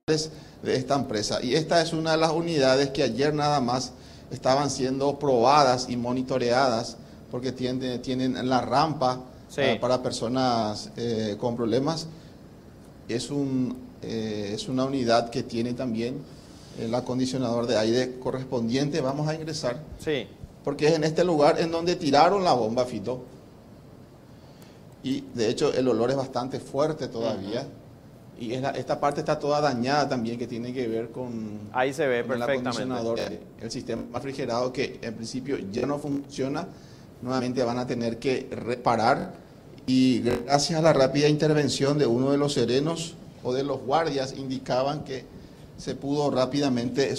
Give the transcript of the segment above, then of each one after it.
de esta empresa. Y esta es una de las unidades que ayer nada más estaban siendo probadas y monitoreadas porque tienen la rampa para personas con problemas. Es una unidad que tiene también el acondicionador de aire correspondiente. Vamos a ingresar. Sí. Porque es en este lugar en donde tiraron la bomba, Fito. Y de hecho el olor es bastante fuerte todavía. Y esta parte está toda dañada también, que tiene que ver con, ahí se ve con el perfectamente. acondicionador, el sistema refrigerado que en principio ya no funciona. Nuevamente van a tener que reparar. Y gracias a la rápida intervención de uno de los serenos o de los guardias, indicaban que se pudo rápidamente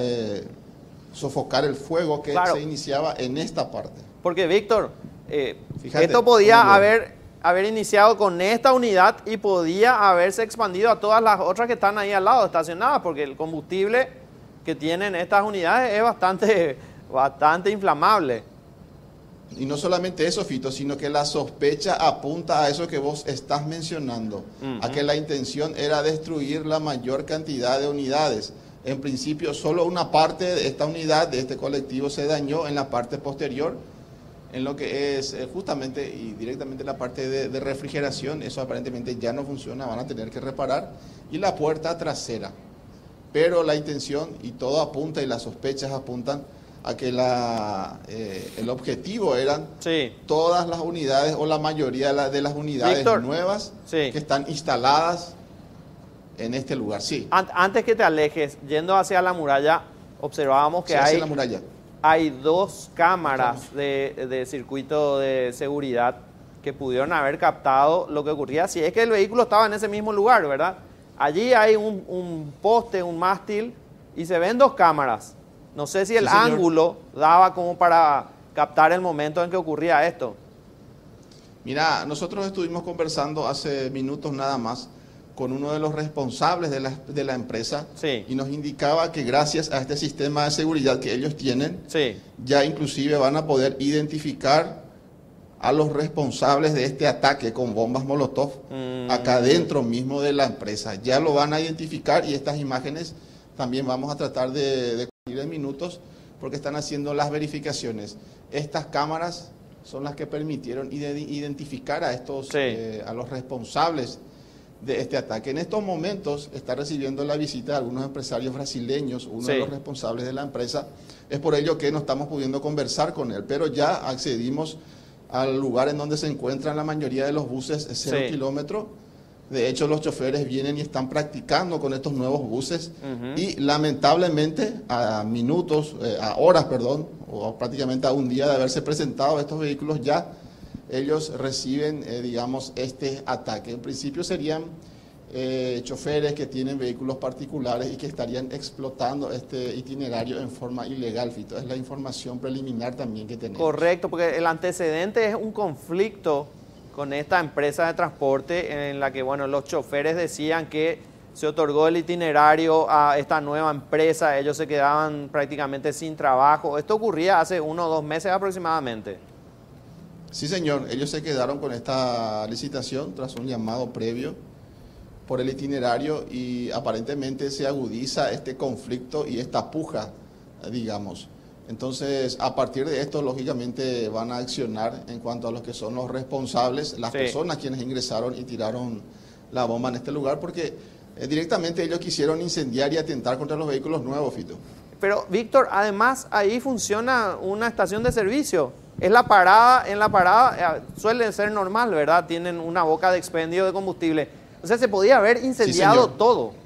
sofocar el fuego que se iniciaba en esta parte. Porque, Víctor, Fíjate, esto podía haber iniciado con esta unidad y podía haberse expandido a todas las otras que están ahí al lado, estacionadas, porque el combustible que tienen estas unidades es bastante inflamable. Y no solamente eso, Fito, sino que la sospecha apunta a eso que vos estás mencionando, a que la intención era destruir la mayor cantidad de unidades. En principio, solo una parte de esta unidad, de este colectivo, se dañó en la parte posterior, en lo que es justamente y directamente la parte de refrigeración. Eso aparentemente ya no funciona, van a tener que reparar. Y la puerta trasera. Pero la intención, y todo apunta, y las sospechas apuntan, a que el objetivo eran todas las unidades o la mayoría de las unidades nuevas que están instaladas en este lugar. Sí. Antes que te alejes, yendo hacia la muralla, observábamos que hay dos cámaras de circuito de seguridad que pudieron haber captado lo que ocurría si es que el vehículo estaba en ese mismo lugar, ¿verdad? Allí hay un poste, un mástil, y se ven dos cámaras. No sé si el ángulo daba como para captar el momento en que ocurría esto. Mira, nosotros estuvimos conversando hace minutos nada más con uno de los responsables de la empresa y nos indicaba que gracias a este sistema de seguridad que ellos tienen, ya inclusive van a poder identificar a los responsables de este ataque con bombas Molotov acá dentro mismo de la empresa. Ya lo van a identificar y estas imágenes también vamos a tratar de en minutos porque están haciendo las verificaciones. Estas cámaras son las que permitieron identificar a a los responsables de este ataque. En estos momentos está recibiendo la visita de algunos empresarios brasileños, uno de los responsables de la empresa. Es por ello que no estamos pudiendo conversar con él, pero ya accedimos al lugar en donde se encuentran la mayoría de los buses 0 kilómetros. De hecho, los choferes vienen y están practicando con estos nuevos buses y lamentablemente a horas, o prácticamente a un día de haberse presentado estos vehículos, ya ellos reciben, digamos, este ataque. En principio serían choferes que tienen vehículos particulares y que estarían explotando este itinerario en forma ilegal, Fito. Es la información preliminar también que tenemos. Correcto, porque el antecedente es un conflicto con esta empresa de transporte en la que, bueno, los choferes decían que se otorgó el itinerario a esta nueva empresa, ellos se quedaban prácticamente sin trabajo. Esto ocurría hace 1 o 2 meses aproximadamente. Sí, señor, ellos se quedaron con esta licitación tras un llamado previo por el itinerario y aparentemente se agudiza este conflicto y esta puja, digamos. Entonces, a partir de esto, lógicamente, van a accionar en cuanto a los que son los responsables, las personas quienes ingresaron y tiraron la bomba en este lugar, porque directamente ellos quisieron incendiar y atentar contra los vehículos nuevos, Fito. Pero, Víctor, además, ahí funciona una estación de servicio. En la parada suele ser normal, ¿verdad? Tienen una boca de expendio de combustible. O sea, se podía haber incendiado todo.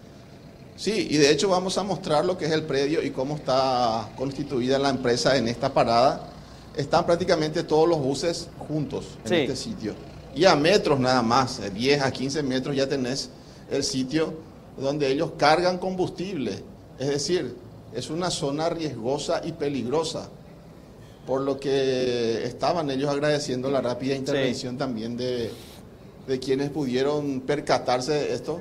Sí, y de hecho vamos a mostrar lo que es el predio y cómo está constituida la empresa en esta parada. Están prácticamente todos los buses juntos en este sitio. Y a metros nada más, 10 a 15 metros ya tenés el sitio donde ellos cargan combustible. Es decir, es una zona riesgosa y peligrosa. Por lo que estaban ellos agradeciendo la rápida intervención también de quienes pudieron percatarse de esto.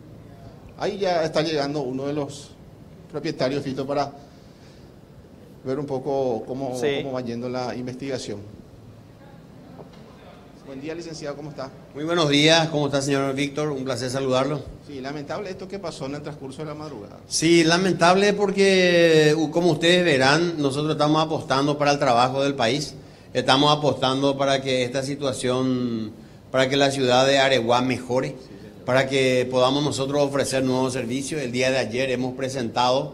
Ahí ya está llegando uno de los propietarios, Fito, para ver un poco cómo va yendo la investigación. Buen día, licenciado, ¿cómo está? Muy buenos días, ¿cómo está, señor Víctor? Un placer saludarlo. Sí, lamentable esto que pasó en el transcurso de la madrugada. Sí, lamentable porque, como ustedes verán, nosotros estamos apostando para el trabajo del país. Estamos apostando para que esta situación, para que la ciudad de Areguá mejore, para que podamos nosotros ofrecer nuevos servicios. El día de ayer hemos presentado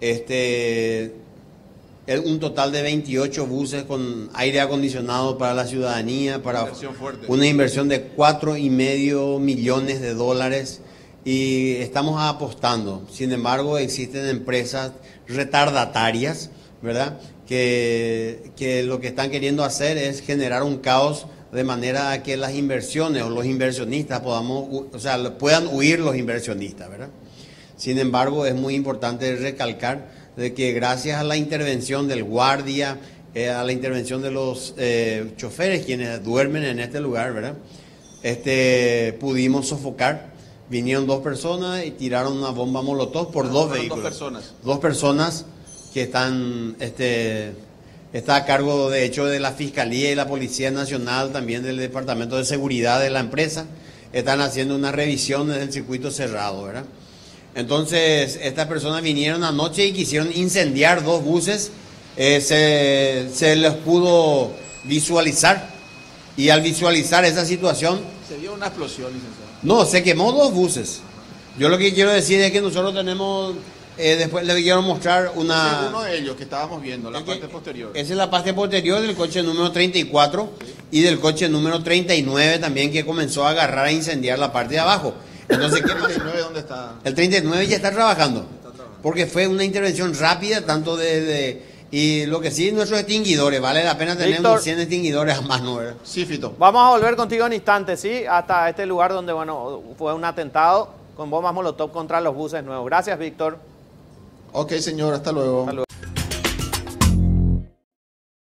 un total de 28 buses con aire acondicionado para la ciudadanía, para una inversión de $4,5 millones y estamos apostando. Sin embargo, existen empresas retardatarias, ¿verdad? Que lo que están queriendo hacer es generar un caos de manera que las inversiones o los inversionistas puedan huir los inversionistas, ¿verdad? Sin embargo, es muy importante recalcar de que gracias a la intervención del guardia, a la intervención de los choferes quienes duermen en este lugar, ¿verdad? Pudimos sofocar. Vinieron 2 personas y tiraron una bomba molotov por 2 vehículos. 2 personas. 2 personas que están, está a cargo de hecho de la Fiscalía y la Policía Nacional, también del Departamento de Seguridad de la empresa. Están haciendo una revisión del circuito cerrado, ¿verdad? Entonces, estas personas vinieron anoche y quisieron incendiar 2 buses. Se les pudo visualizar. Y al visualizar esa situación... ¿Se dio una explosión, licenciado? No, se quemó 2 buses. Yo lo que quiero decir es que nosotros tenemos... después les quiero mostrar una... Ese es uno de ellos que estábamos viendo, la parte posterior. Esa es la parte posterior del coche número 34 y del coche número 39 también, que comenzó a agarrar a incendiar la parte de abajo. Entonces, ¿qué ¿El 39 dónde está? El 39 ya está trabajando. Porque fue una intervención rápida, tanto y lo que sí, nuestros extinguidores, vale la pena tener unos 100 extinguidores a mano, ¿verdad? Sí, Fito. Vamos a volver contigo en instantes, ¿sí? Hasta este lugar donde, bueno, fue un atentado con bombas molotov contra los buses nuevos. Gracias, Víctor. Ok, señor, hasta luego. Hasta luego.